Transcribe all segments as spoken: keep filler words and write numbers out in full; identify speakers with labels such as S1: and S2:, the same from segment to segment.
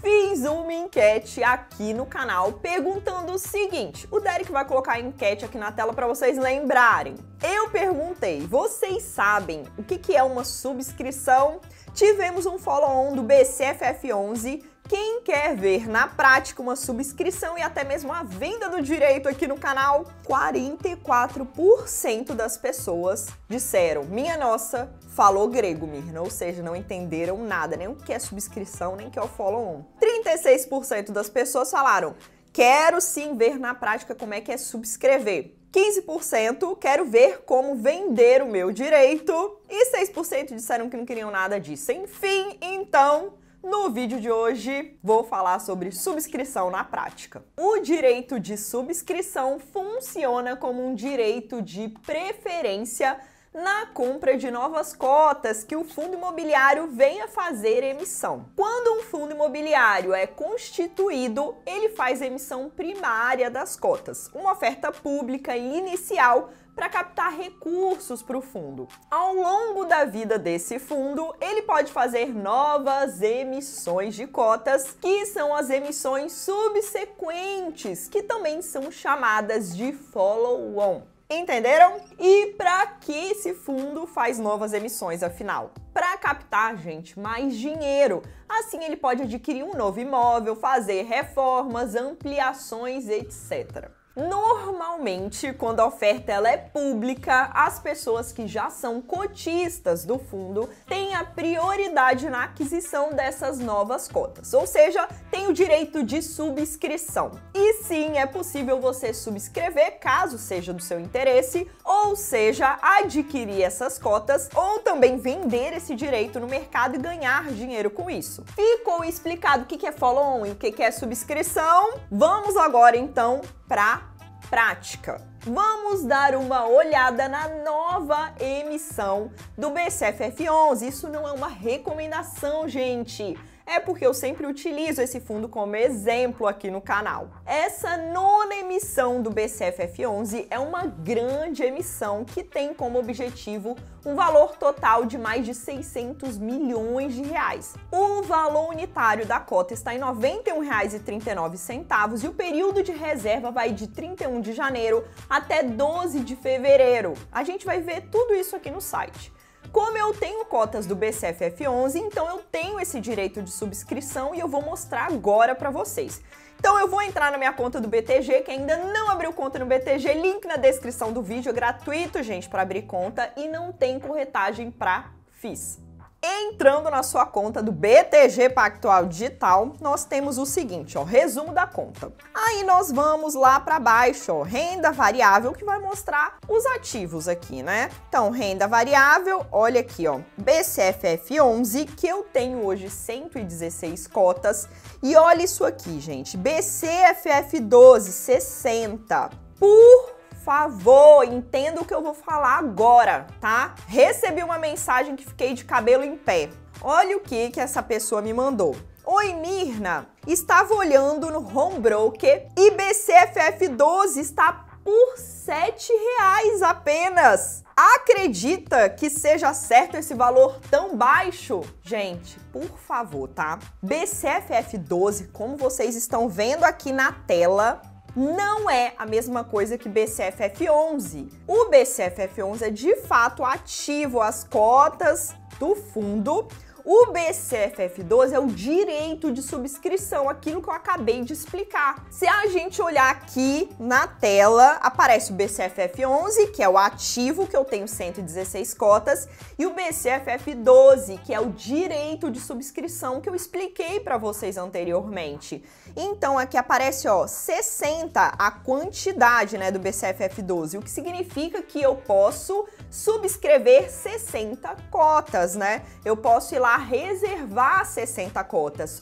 S1: Fiz uma enquete aqui no canal perguntando o seguinte, o Derek vai colocar a enquete aqui na tela para vocês lembrarem. Eu perguntei, vocês sabem o que que é uma subscrição? Tivemos um follow-on do B C F F onze. Quem quer ver na prática uma subscrição e até mesmo a venda do direito aqui no canal? quarenta e quatro por cento das pessoas disseram, minha nossa, falou grego, Mirna, ou seja, não entenderam nada, nem o que é subscrição, nem o que é o follow-on. trinta e seis por cento das pessoas falaram, quero sim ver na prática como é que é subscrever. quinze por cento quero ver como vender o meu direito e seis por cento disseram que não queriam nada disso. Enfim, então, no vídeo de hoje vou falar sobre subscrição na prática. O direito de subscrição funciona como um direito de preferência na compra de novas cotas que o fundo imobiliário venha fazer emissão. Quando um fundo imobiliário é constituído, ele faz emissão primária das cotas, uma oferta pública inicial para captar recursos para o fundo. Ao longo da vida desse fundo, ele pode fazer novas emissões de cotas, que são as emissões subsequentes, que também são chamadas de follow-on. Entenderam? E para que esse fundo faz novas emissões, afinal? Para captar, gente, mais dinheiro. Assim ele pode adquirir um novo imóvel, fazer reformas, ampliações, etcétera. Normalmente, quando a oferta ela é pública, as pessoas que já são cotistas do fundo têm a prioridade na aquisição dessas novas cotas, ou seja, tem o direito de subscrição. E sim, é possível você subscrever caso seja do seu interesse, ou seja, adquirir essas cotas ou também vender esse direito no mercado e ganhar dinheiro com isso. Ficou explicado o que é follow-on e o que é subscrição? Vamos agora então para prática. Vamos dar uma olhada na nova emissão do B C F F onze. Isso não é uma recomendação, gente. É porque eu sempre utilizo esse fundo como exemplo aqui no canal. Essa nona emissão do B C F F onze é uma grande emissão que tem como objetivo um valor total de mais de seiscentos milhões de reais. O valor unitário da cota está em noventa e um reais e trinta e nove centavos e o período de reserva vai de trinta e um de janeiro até doze de fevereiro. A gente vai ver tudo isso aqui no site. Como eu tenho cotas do B C F F onze, então eu tenho esse direito de subscrição e eu vou mostrar agora para vocês. Então eu vou entrar na minha conta do B T G, que ainda não abriu conta no B T G, link na descrição do vídeo, é gratuito, gente, para abrir conta e não tem corretagem para F I S. Entrando na sua conta do B T G Pactual Digital, nós temos o seguinte, ó, resumo da conta. Aí nós vamos lá para baixo, ó, renda variável, que vai mostrar os ativos aqui, né? Então, renda variável, olha aqui, ó, B C F F onze, que eu tenho hoje cento e dezesseis cotas. E olha isso aqui, gente, B C F F doze, sessenta. Por favor, entenda o que eu vou falar agora, tá? Recebi uma mensagem que fiquei de cabelo em pé. Olha o que que essa pessoa me mandou. Oi, Mirna, estava olhando no Home Broker e B C F F doze está por sete reais apenas. Acredita que seja certo esse valor tão baixo? Gente, por favor, tá? B C F F doze, como vocês estão vendo aqui na tela, não é a mesma coisa que B C F F onze. O B C F F onze é de fato ativo às cotas do fundo. O B C F F doze é o direito de subscrição, aquilo que eu acabei de explicar. Se a gente olhar aqui na tela, aparece o B C F F onze, que é o ativo, que eu tenho cento e dezesseis cotas, e o B C F F doze, que é o direito de subscrição que eu expliquei para vocês anteriormente. Então aqui aparece, ó, sessenta, a quantidade, né, do B C F F doze, o que significa que eu posso subscrever sessenta cotas, né? Eu posso ir lá reservar sessenta cotas,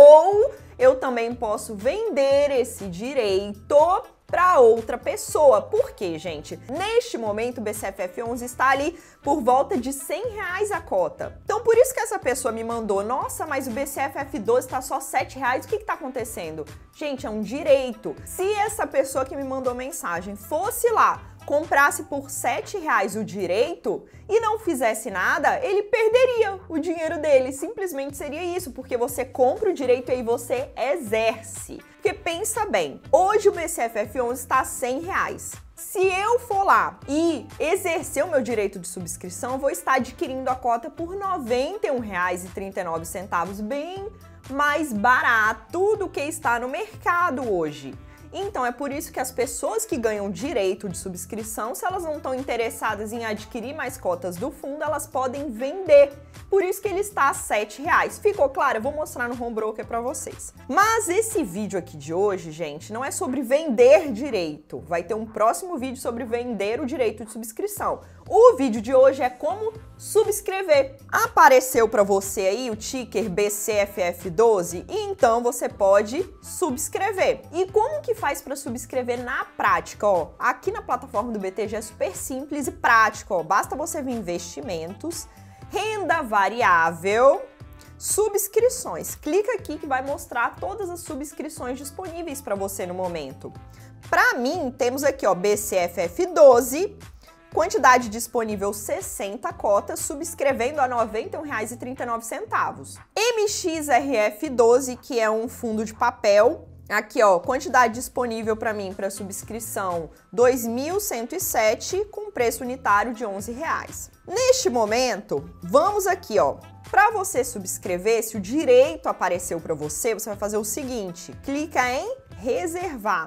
S1: ou eu também posso vender esse direito para outra pessoa. Por quê, gente? Neste momento, o B C F F onze está ali por volta de cem reais a cota. Então, por isso que essa pessoa me mandou, nossa, mas o B C F F doze está só sete reais, o que está acontecendo? Gente, é um direito. Se essa pessoa que me mandou mensagem fosse lá, comprasse por sete reais o direito e não fizesse nada, ele perderia o dinheiro dele. Simplesmente seria isso, porque você compra o direito e aí você exerce. Porque pensa bem, hoje o B C F F onze está a cem reais. Se eu for lá e exercer o meu direito de subscrição, eu vou estar adquirindo a cota por noventa e um reais e trinta e nove centavos, bem mais barato do que está no mercado hoje. Então é por isso que as pessoas que ganham direito de subscrição, se elas não estão interessadas em adquirir mais cotas do fundo, elas podem vender. Por isso que ele está a sete reais. Ficou claro? Eu vou mostrar no Home Broker para vocês. Mas esse vídeo aqui de hoje, gente, não é sobre vender direito. Vai ter um próximo vídeo sobre vender o direito de subscrição. O vídeo de hoje é como subscrever. Apareceu para você aí o ticker B C F F doze e então você pode subscrever. E como que faz para subscrever na prática? Ó, aqui na plataforma do B T G é super simples e prático. Ó, basta você vir em investimentos, renda variável, subscrições. Clica aqui que vai mostrar todas as subscrições disponíveis para você no momento. Para mim, temos aqui ó, B C F F doze, quantidade disponível sessenta cotas, subscrevendo a noventa e um reais e trinta e nove centavos. M X R F doze, que é um fundo de papel, aqui ó, quantidade disponível para mim para subscrição dois mil cento e sete, com preço unitário de onze reais. Neste momento, vamos aqui ó, para você subscrever, se o direito apareceu para você, você vai fazer o seguinte, clica em reservar.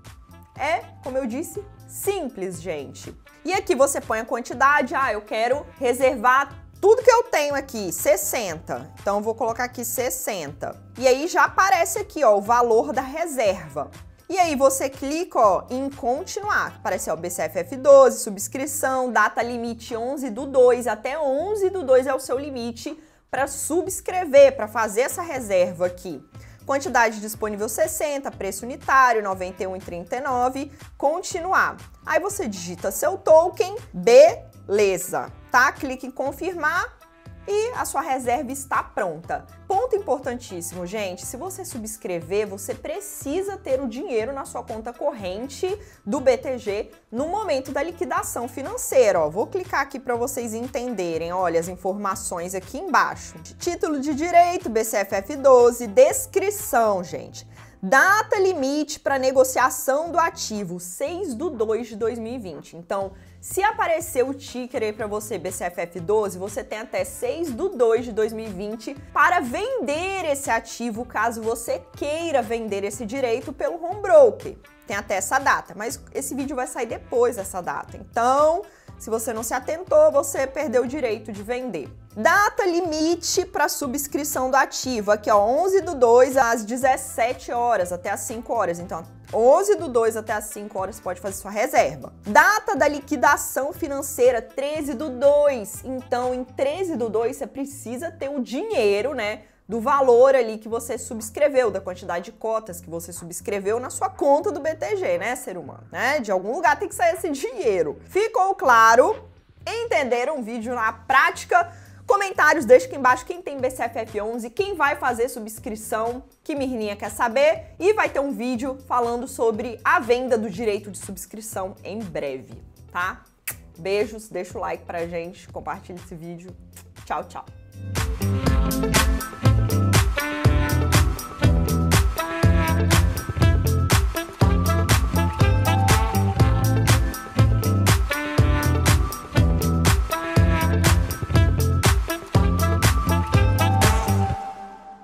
S1: É, como eu disse, simples, gente. E aqui você põe a quantidade, ah, eu quero reservar tudo que eu tenho aqui, sessenta. Então eu vou colocar aqui sessenta. E aí já aparece aqui, ó, o valor da reserva. E aí você clica, ó, em continuar. Aparece, ó, B C F F doze, subscrição, data limite onze do dois, até onze do dois é o seu limite para subscrever, para fazer essa reserva aqui. Quantidade disponível sessenta, preço unitário noventa e um reais e trinta e nove centavos, continuar. Aí você digita seu token, beleza, tá? Clique em confirmar e a sua reserva está pronta. Ponto importantíssimo, gente, se você subscrever, você precisa ter o dinheiro na sua conta corrente do B T G no momento da liquidação financeira. Ó, vou clicar aqui para vocês entenderem, olha as informações aqui embaixo. Título de direito, B C F F doze, descrição, gente. Data limite para negociação do ativo, seis de dois de dois mil e vinte. Então, se aparecer o ticker aí para você, B C F F doze, você tem até seis de dois de dois mil e vinte para vender esse ativo, caso você queira vender esse direito pelo Home Broker. Tem até essa data, mas esse vídeo vai sair depois dessa data. Então, se você não se atentou, você perdeu o direito de vender. Data limite para subscrição do ativo. Aqui, ó, onze do dois às dezessete horas, até às cinco horas. Então, onze do dois até às cinco horas, você pode fazer sua reserva. Data da liquidação financeira, treze do dois. Então, em treze do dois, você precisa ter o dinheiro, né? Do valor ali que você subscreveu, da quantidade de cotas que você subscreveu na sua conta do B T G, né, ser humano? Né? De algum lugar tem que sair esse dinheiro. Ficou claro? Entenderam o vídeo na prática? Comentários, deixa aqui embaixo quem tem B C F F onze, quem vai fazer subscrição, que Mirninha quer saber. E vai ter um vídeo falando sobre a venda do direito de subscrição em breve, tá? Beijos, deixa o like pra gente, compartilha esse vídeo. Tchau, tchau.